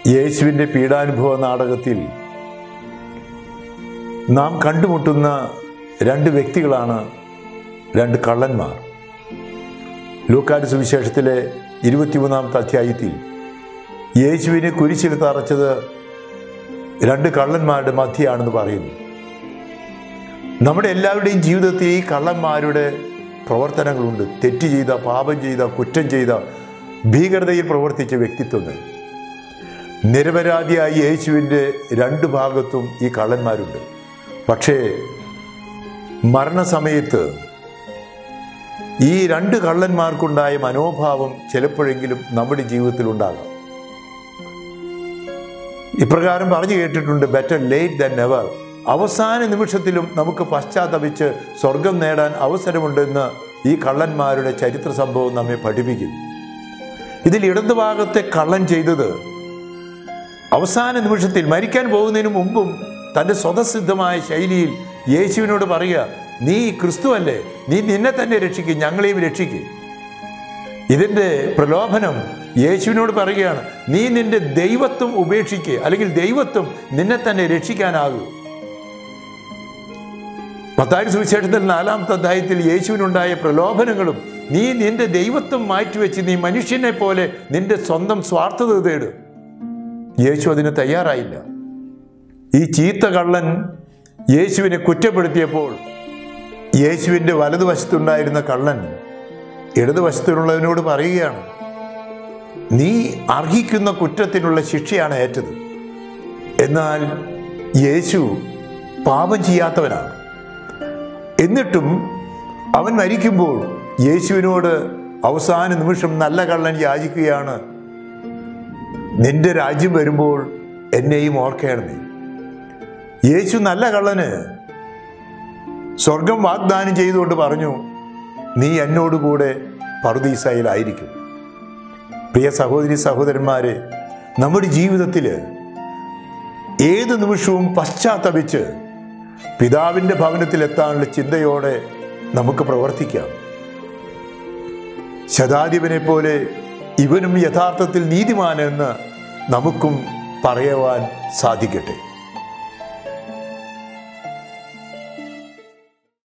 യേശുവിൻ്റെ പീഡാനുഭവ നാടകത്തിൽ നാം കണ്ടുമുട്ടുന്ന രണ്ട് വ്യക്തികളാണ് രണ്ട് കള്ളന്മാർ. ലൂക്കായുടെ സുവിശേഷത്തിലെ 23-ാമത്തെ അധ്യായത്തിൽ യേശുവിനെ കുരിശിൽ തറച്ചത് രണ്ട് കള്ളന്മാരുടെ മധ്യയാണെന്ന് പറയുന്നു. നമ്മുടെ എല്ലാവരുടെയും ജീവിതത്തിൽ ഈ കള്ളന്മാരുടെ പ്രവർത്തനങ്ങളുണ്ട്. തെറ്റ് ചെയ്ത, പാപം ചെയ്ത, കുറ്റം ചെയ്ത, ഭീകരതയിൽ പ്രവർത്തിച്ച വ്യക്തിത്വങ്ങൾ. നിരപരാധിയായി യേശുവിൻ്റെ രണ്ട് ഭാഗത്തും ഈ കള്ളന്മാരുണ്ട്. പക്ഷേ മരണസമയത്ത് ഈ രണ്ട് കള്ളന്മാർക്കുണ്ടായ മനോഭാവം ചിലപ്പോഴെങ്കിലും നമ്മുടെ ജീവിതത്തിലുണ്ടാകാം. ഇപ്രകാരം പറഞ്ഞു കേട്ടിട്ടുണ്ട്, ബെറ്റർ ലേറ്റ് ദാൻ നെവർ. അവസാന നിമിഷത്തിലും നമുക്ക് പശ്ചാത്തപിച്ച് സ്വർഗം നേടാൻ അവസരമുണ്ടെന്ന് ഈ കള്ളന്മാരുടെ ചരിത്ര സംഭവം നമ്മെ പഠിപ്പിക്കും. ഇതിൽ ഇടതുഭാഗത്തെ കള്ളൻ ചെയ്തത് അവസാന നിമിഷത്തിൽ മരിക്കാൻ പോകുന്നതിന് മുമ്പും തൻ്റെ സ്വതസിദ്ധമായ ശൈലിയിൽ യേശുവിനോട് പറയുക, നീ ക്രിസ്തുവല്ലേ, നീ നിന്നെ തന്നെ രക്ഷിക്കും, ഞങ്ങളെയും രക്ഷിക്കും. ഇതിൻ്റെ പ്രലോഭനം യേശുവിനോട് പറയുകയാണ്, നീ നിന്റെ ദൈവത്വം ഉപേക്ഷിക്കുക, അല്ലെങ്കിൽ ദൈവത്വം നിന്നെ തന്നെ രക്ഷിക്കാനാകൂ. മത്തായി സുവിശേഷത്തിൽ 4-ാമത്തെ അധ്യായത്തിൽ യേശുവിനുണ്ടായ പ്രലോഭനങ്ങളും, നീ നിന്റെ ദൈവത്വം മാറ്റിവെച്ച് നീ മനുഷ്യനെ പോലെ നിന്റെ സ്വന്തം സ്വാർത്ഥത തേട്. യേശു അതിന് തയ്യാറായില്ല. ഈ ചീത്ത കള്ളൻ യേശുവിനെ കുറ്റപ്പെടുത്തിയപ്പോൾ യേശുവിൻ്റെ വലതുവശത്തുണ്ടായിരുന്ന കള്ളൻ ഇടതുവശത്തുള്ളവനോട് പറയുകയാണ്, നീ അർഹിക്കുന്ന കുറ്റത്തിനുള്ള ശിക്ഷയാണ് ഏറ്റത്. എന്നാൽ യേശു പാപം ചെയ്യാത്തവനാണ്. എന്നിട്ടും അവൻ മരിക്കുമ്പോൾ യേശുവിനോട് അവസാന നിമിഷം നല്ല കള്ളൻ യാചിക്കുകയാണ്, നിന്റെ രാജ്യം വരുമ്പോൾ എന്നെയും ഓർക്കണമേ. യേശു നല്ല കള്ളന് സ്വർഗം വാഗ്ദാനം ചെയ്തുകൊണ്ട് പറഞ്ഞു, നീ എന്നോടുകൂടെ പറുദീസയിലായിരിക്കും. പ്രിയ സഹോദരി സഹോദരന്മാരെ, നമ്മുടെ ജീവിതത്തിൽ ഏത് നിമിഷവും പശ്ചാത്തപിച്ച് പിതാവിൻ്റെ ഭവനത്തിലെത്താനുള്ള ചിന്തയോടെ നമുക്ക് പ്രവർത്തിക്കാം. ശതാധിപനെ പോലെ ഇവനും യഥാർത്ഥത്തിൽ നീതിമാനെന്ന് നമുക്കും പറയുവാൻ സാധിക്കട്ടെ.